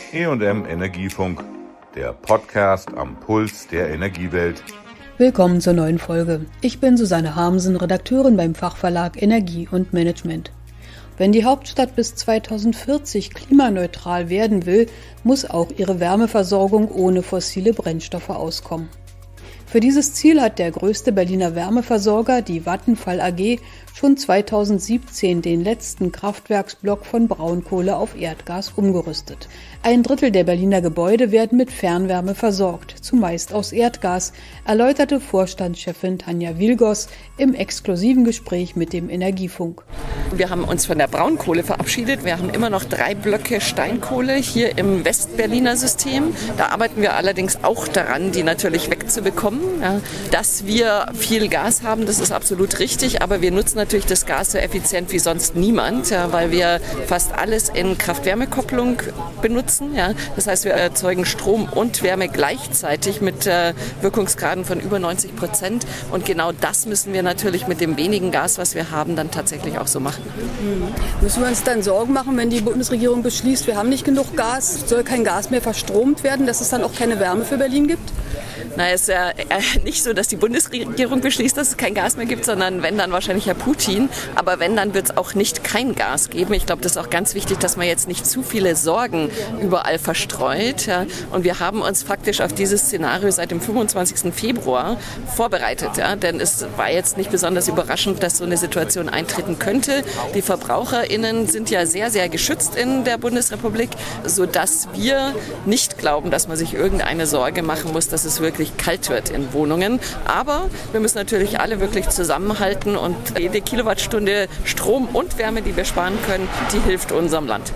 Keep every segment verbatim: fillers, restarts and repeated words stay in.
E und M Energiefunk, der Podcast am Puls der Energiewelt. Willkommen zur neuen Folge. Ich bin Susanne Harmsen, Redakteurin beim Fachverlag Energie und Management. Wenn die Hauptstadt bis zweitausendvierzig klimaneutral werden will, muss auch ihre Wärmeversorgung ohne fossile Brennstoffe auskommen. Für dieses Ziel hat der größte Berliner Wärmeversorger, die Vattenfall A G, schon zweitausendsiebzehn den letzten Kraftwerksblock von Braunkohle auf Erdgas umgerüstet. Ein Drittel der Berliner Gebäude werden mit Fernwärme versorgt, zumeist aus Erdgas, erläuterte Vorstandschefin Tanja Wilgos im exklusiven Gespräch mit dem Energiefunk. Wir haben uns von der Braunkohle verabschiedet. Wir haben immer noch drei Blöcke Steinkohle hier im Westberliner System. Da arbeiten wir allerdings auch daran, die natürlich wegzubekommen. Ja, dass wir viel Gas haben, das ist absolut richtig, aber wir nutzen natürlich das Gas so effizient wie sonst niemand, ja, weil wir fast alles in Kraft-Wärme-Kopplung benutzen. Ja. Das heißt, wir erzeugen Strom und Wärme gleichzeitig mit äh, Wirkungsgraden von über neunzig Prozent. Und genau das müssen wir natürlich mit dem wenigen Gas, was wir haben, dann tatsächlich auch so machen. Mhm. Müssen wir uns dann Sorgen machen, wenn die Bundesregierung beschließt, wir haben nicht genug Gas, soll kein Gas mehr verstromt werden, dass es dann auch keine Wärme für Berlin gibt? Na, es ist ja nicht so, dass die Bundesregierung beschließt, dass es kein Gas mehr gibt, sondern wenn, dann wahrscheinlich Herr Putin. Aber wenn, dann wird es auch nicht kein Gas geben. Ich glaube, das ist auch ganz wichtig, dass man jetzt nicht zu viele Sorgen überall verstreut. Ja. Und wir haben uns faktisch auf dieses Szenario seit dem fünfundzwanzigsten Februar vorbereitet. Ja. Denn es war jetzt nicht besonders überraschend, dass so eine Situation eintreten könnte. Die VerbraucherInnen sind ja sehr, sehr geschützt in der Bundesrepublik, sodass wir nicht glauben, dass man sich irgendeine Sorge machen muss, dass es wirklich kalt wird in Wohnungen. Aber wir müssen natürlich alle wirklich zusammenhalten und jede Kilowattstunde Strom und Wärme, die wir sparen können, die hilft unserem Land.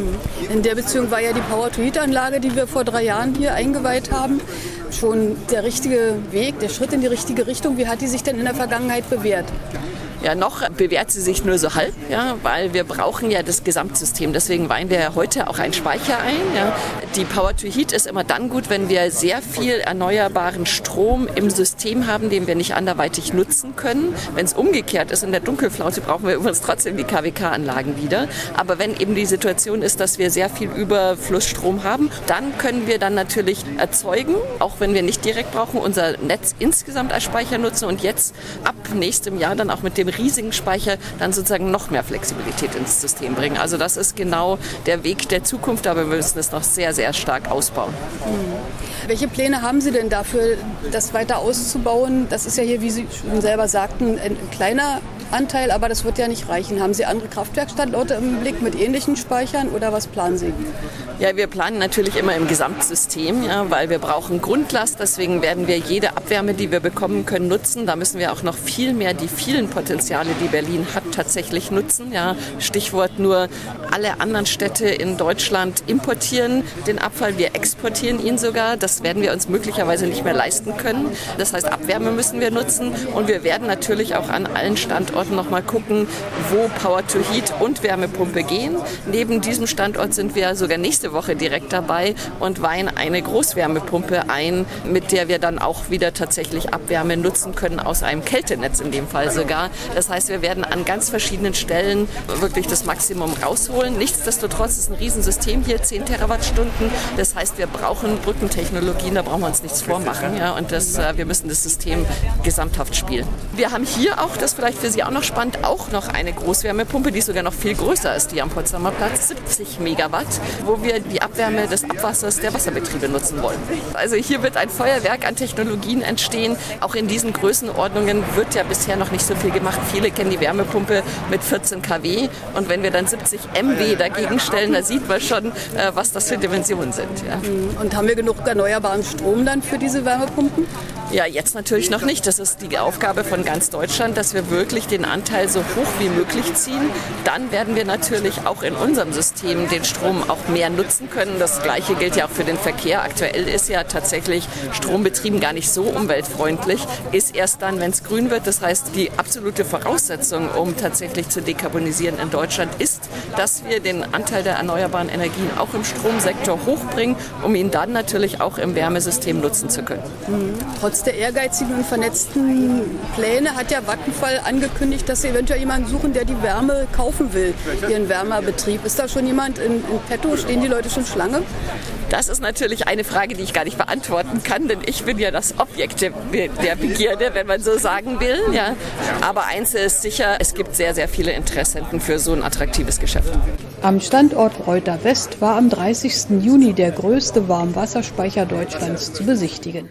In der Beziehung war ja die Power-to-Heat-Anlage, die wir vor drei Jahren hier eingeweiht haben, schon der richtige Weg, der Schritt in die richtige Richtung. Wie hat die sich denn in der Vergangenheit bewährt? Ja, noch bewährt sie sich nur so halb, ja, weil wir brauchen ja das Gesamtsystem. Deswegen weihen wir ja heute auch einen Speicher ein. Ja. Die Power-to-Heat ist immer dann gut, wenn wir sehr viel erneuerbaren Strom im System haben, den wir nicht anderweitig nutzen können. Wenn es umgekehrt ist in der Dunkelflaute, brauchen wir übrigens trotzdem die K W K-Anlagen wieder. Aber wenn eben die Situation ist, dass wir sehr viel Überflussstrom haben, dann können wir dann natürlich erzeugen, auch wenn wir nicht direkt brauchen, unser Netz insgesamt als Speicher nutzen und jetzt ab nächstem Jahr dann auch mit dem riesigen Speicher dann sozusagen noch mehr Flexibilität ins System bringen. Also das ist genau der Weg der Zukunft, aber wir müssen es noch sehr, sehr stark ausbauen. Mhm. Welche Pläne haben Sie denn dafür, das weiter auszubauen? Das ist ja hier, wie Sie schon selber sagten, ein kleiner Anteil, aber das wird ja nicht reichen. Haben Sie andere Kraftwerkstandorte im Blick mit ähnlichen Speichern oder was planen Sie? Ja, wir planen natürlich immer im Gesamtsystem, ja, weil wir brauchen Grundlast. Deswegen werden wir jede Abwärme, die wir bekommen können, nutzen. Da müssen wir auch noch viel mehr die vielen Potenziale, die Berlin hat, tatsächlich nutzen. Ja, Stichwort nur, alle anderen Städte in Deutschland importieren den Abfall. Wir exportieren ihn sogar. Das werden wir uns möglicherweise nicht mehr leisten können. Das heißt, Abwärme müssen wir nutzen. Und wir werden natürlich auch an allen Standorten noch mal gucken, wo Power-to-Heat und Wärmepumpe gehen. Neben diesem Standort sind wir sogar nächste Woche direkt dabei und weihen eine Großwärmepumpe ein, mit der wir dann auch wieder tatsächlich Abwärme nutzen können aus einem Kältenetz in dem Fall sogar. Das heißt, wir werden an ganz verschiedenen Stellen wirklich das Maximum rausholen. Nichtsdestotrotz ist ein Riesensystem hier, zehn Terawattstunden. Das heißt, wir brauchen Brückentechnologien, da brauchen wir uns nichts vormachen. Ja, und das, wir müssen das System gesamthaft spielen. Wir haben hier auch, das vielleicht für Sie auch noch spannend, auch noch eine Großwärmepumpe, die ist sogar noch viel größer als die am Potsdamer Platz, siebzig Megawatt, wo wir die Abwärme des Abwassers der Wasserbetriebe nutzen wollen. Also hier wird ein Feuerwerk an Technologien entstehen. Auch in diesen Größenordnungen wird ja bisher noch nicht so viel gemacht. Viele kennen die Wärmepumpe mit vierzehn Kilowatt und wenn wir dann siebzig Megawatt dagegen stellen, da sieht man schon, was das für Dimensionen sind. Ja. Und haben wir genug erneuerbaren Strom dann für diese Wärmepumpen? Ja, jetzt natürlich noch nicht. Das ist die Aufgabe von ganz Deutschland, dass wir wirklich den Anteil so hoch wie möglich ziehen. Dann werden wir natürlich auch in unserem System den Strom auch mehr nutzen können. Das Gleiche gilt ja auch für den Verkehr. Aktuell ist ja tatsächlich Strom betrieben gar nicht so umweltfreundlich, ist erst dann, wenn es grün wird. Das heißt, die absolute Voraussetzung, um tatsächlich zu dekarbonisieren in Deutschland, ist, dass wir den Anteil der erneuerbaren Energien auch im Stromsektor hochbringen, um ihn dann natürlich auch im Wärmesystem nutzen zu können. Mhm. Trotzdem Trotz der ehrgeizigen und vernetzten Pläne hat ja Vattenfall angekündigt, dass sie eventuell jemanden suchen, der die Wärme kaufen will, ihren Wärmebetrieb. Ist da schon jemand in, in petto? Stehen die Leute schon Schlange? Das ist natürlich eine Frage, die ich gar nicht beantworten kann, denn ich bin ja das Objekt der, der Begierde, wenn man so sagen will. Ja. Aber eins ist sicher, es gibt sehr, sehr viele Interessenten für so ein attraktives Geschäft. Am Standort Reuter West war am dreißigsten Juni der größte Warmwasserspeicher Deutschlands zu besichtigen.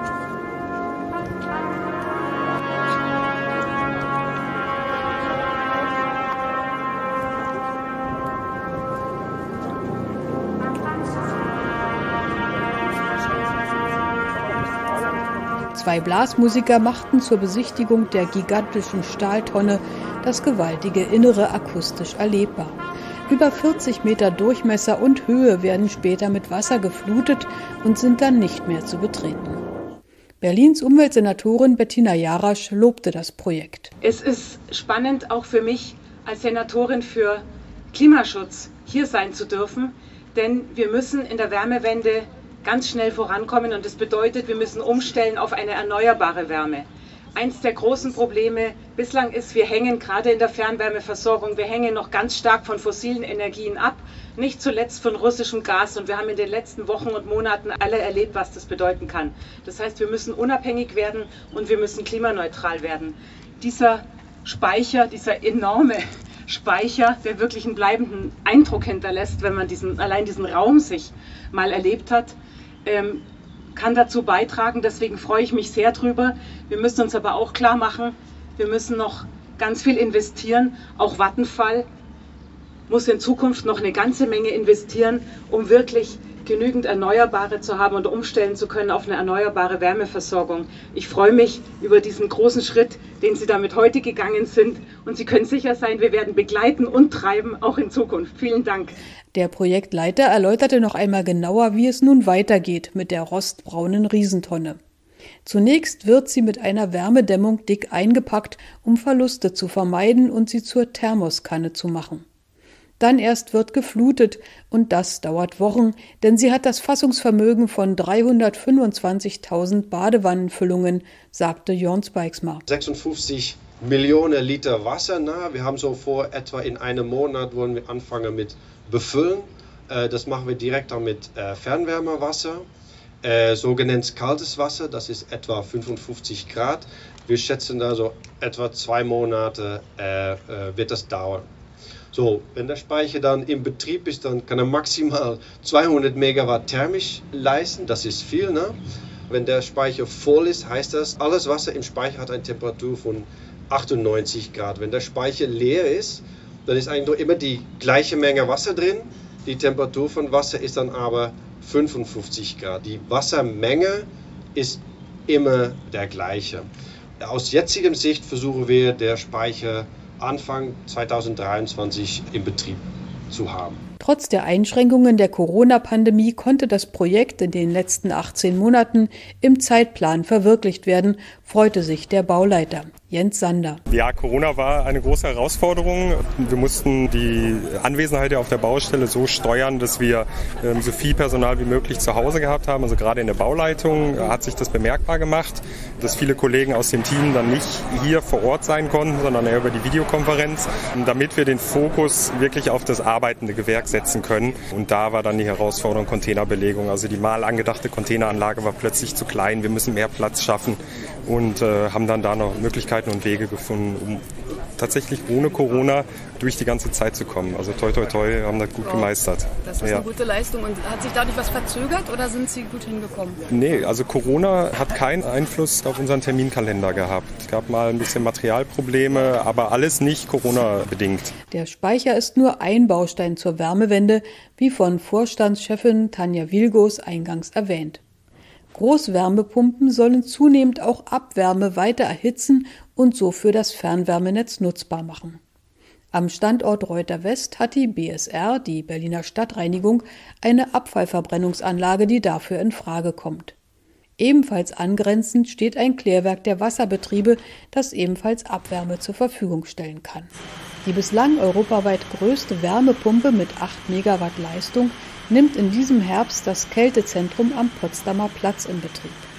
Zwei Blasmusiker machten zur Besichtigung der gigantischen Stahltonne das gewaltige Innere akustisch erlebbar. Über vierzig Meter Durchmesser und Höhe werden später mit Wasser geflutet und sind dann nicht mehr zu betreten. Berlins Umweltsenatorin Bettina Jarasch lobte das Projekt. Es ist spannend, auch für mich als Senatorin für Klimaschutz hier sein zu dürfen, denn wir müssen in der Wärmewende ganz schnell vorankommen und das bedeutet, wir müssen umstellen auf eine erneuerbare Wärme. Eins der großen Probleme bislang ist, wir hängen gerade in der Fernwärmeversorgung, wir hängen noch ganz stark von fossilen Energien ab, nicht zuletzt von russischem Gas, und wir haben in den letzten Wochen und Monaten alle erlebt, was das bedeuten kann. Das heißt, wir müssen unabhängig werden und wir müssen klimaneutral werden. Dieser Speicher, dieser enorme Speicher, der wirklich einen bleibenden Eindruck hinterlässt, wenn man diesen, allein diesen Raum sich mal erlebt hat, ähm, kann dazu beitragen. Deswegen freue ich mich sehr drüber. Wir müssen uns aber auch klar machen, wir müssen noch ganz viel investieren. Auch Vattenfall muss in Zukunft noch eine ganze Menge investieren, um wirklich genügend Erneuerbare zu haben und umstellen zu können auf eine erneuerbare Wärmeversorgung. Ich freue mich über diesen großen Schritt, den Sie damit heute gegangen sind. Und Sie können sicher sein, wir werden begleiten und treiben, auch in Zukunft. Vielen Dank. Der Projektleiter erläuterte noch einmal genauer, wie es nun weitergeht mit der rostbraunen Riesentonne. Zunächst wird sie mit einer Wärmedämmung dick eingepackt, um Verluste zu vermeiden und sie zur Thermoskanne zu machen. Dann erst wird geflutet und das dauert Wochen, denn sie hat das Fassungsvermögen von dreihundertfünfundzwanzigtausend Badewannenfüllungen, sagte Jörn Spijksma. sechsundfünfzig Millionen Liter Wasser, na, wir haben so vor, etwa in einem Monat wollen wir anfangen mit befüllen. Äh, das machen wir direkt dann mit äh, Fernwärmewasser, äh, sogenanntes kaltes Wasser, das ist etwa fünfundfünfzig Grad. Wir schätzen da so etwa zwei Monate äh, äh, wird das dauern. So, wenn der Speicher dann im Betrieb ist, dann kann er maximal zweihundert Megawatt thermisch leisten. Das ist viel, ne? Wenn der Speicher voll ist, heißt das, alles Wasser im Speicher hat eine Temperatur von achtundneunzig Grad. Wenn der Speicher leer ist, dann ist eigentlich nur immer die gleiche Menge Wasser drin. Die Temperatur von Wasser ist dann aber fünfundfünfzig Grad. Die Wassermenge ist immer der gleiche. Aus jetzigem Sicht versuchen wir, der Speicher Anfang zweitausenddreiundzwanzig im Betrieb zu haben. Trotz der Einschränkungen der Corona-Pandemie konnte das Projekt in den letzten achtzehn Monaten im Zeitplan verwirklicht werden, freute sich der Bauleiter Jens Sander. Ja, Corona war eine große Herausforderung. Wir mussten die Anwesenheit auf der Baustelle so steuern, dass wir ähm, so viel Personal wie möglich zu Hause gehabt haben. Also gerade in der Bauleitung hat sich das bemerkbar gemacht, dass viele Kollegen aus dem Team dann nicht hier vor Ort sein konnten, sondern eher über die Videokonferenz, damit wir den Fokus wirklich auf das arbeitende Gewerk setzen können. Und da war dann die Herausforderung Containerbelegung. Also die mal angedachte Containeranlage war plötzlich zu klein. Wir müssen mehr Platz schaffen und äh, haben dann da noch Möglichkeiten und Wege gefunden, um tatsächlich ohne Corona durch die ganze Zeit zu kommen. Also toi toi toi, haben das gut wow. gemeistert. Das ist ja. eine gute Leistung. Und hat sich dadurch was verzögert oder sind Sie gut hingekommen? Nee, also Corona hat keinen Einfluss auf unseren Terminkalender gehabt. Es gab mal ein bisschen Materialprobleme, aber alles nicht Corona-bedingt. Der Speicher ist nur ein Baustein zur Wärmewende, wie von Vorstandschefin Tanja Wilgos eingangs erwähnt. Großwärmepumpen sollen zunehmend auch Abwärme weiter erhitzen und so für das Fernwärmenetz nutzbar machen. Am Standort Reuter West hat die B S R, die Berliner Stadtreinigung, eine Abfallverbrennungsanlage, die dafür in Frage kommt. Ebenfalls angrenzend steht ein Klärwerk der Wasserbetriebe, das ebenfalls Abwärme zur Verfügung stellen kann. Die bislang europaweit größte Wärmepumpe mit acht Megawatt Leistung nimmt in diesem Herbst das Kältezentrum am Potsdamer Platz in Betrieb.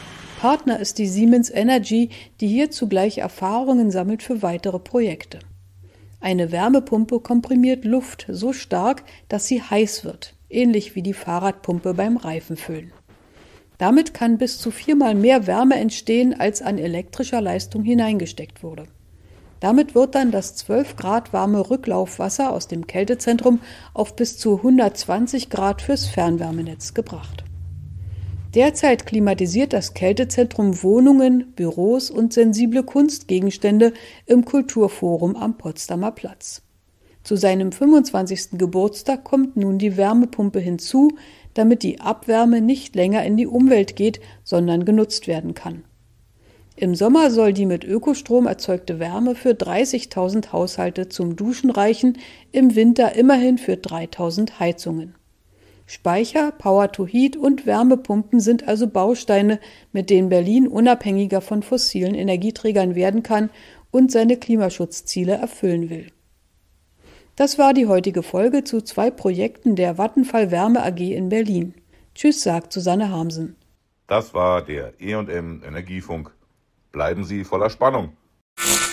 Partner ist die Siemens Energy, die hier zugleich Erfahrungen sammelt für weitere Projekte. Eine Wärmepumpe komprimiert Luft so stark, dass sie heiß wird, ähnlich wie die Fahrradpumpe beim Reifenfüllen. Damit kann bis zu viermal mehr Wärme entstehen, als an elektrischer Leistung hineingesteckt wurde. Damit wird dann das zwölf Grad warme Rücklaufwasser aus dem Kältezentrum auf bis zu hundertzwanzig Grad fürs Fernwärmenetz gebracht. Derzeit klimatisiert das Kältezentrum Wohnungen, Büros und sensible Kunstgegenstände im Kulturforum am Potsdamer Platz. Zu seinem fünfundzwanzigsten Geburtstag kommt nun die Wärmepumpe hinzu, damit die Abwärme nicht länger in die Umwelt geht, sondern genutzt werden kann. Im Sommer soll die mit Ökostrom erzeugte Wärme für dreißigtausend Haushalte zum Duschen reichen, im Winter immerhin für dreitausend Heizungen. Speicher, Power-to-Heat und Wärmepumpen sind also Bausteine, mit denen Berlin unabhängiger von fossilen Energieträgern werden kann und seine Klimaschutzziele erfüllen will. Das war die heutige Folge zu zwei Projekten der Vattenfall Wärme A G in Berlin. Tschüss, sagt Susanne Harmsen. Das war der E und M Energiefunk. Bleiben Sie voller Spannung.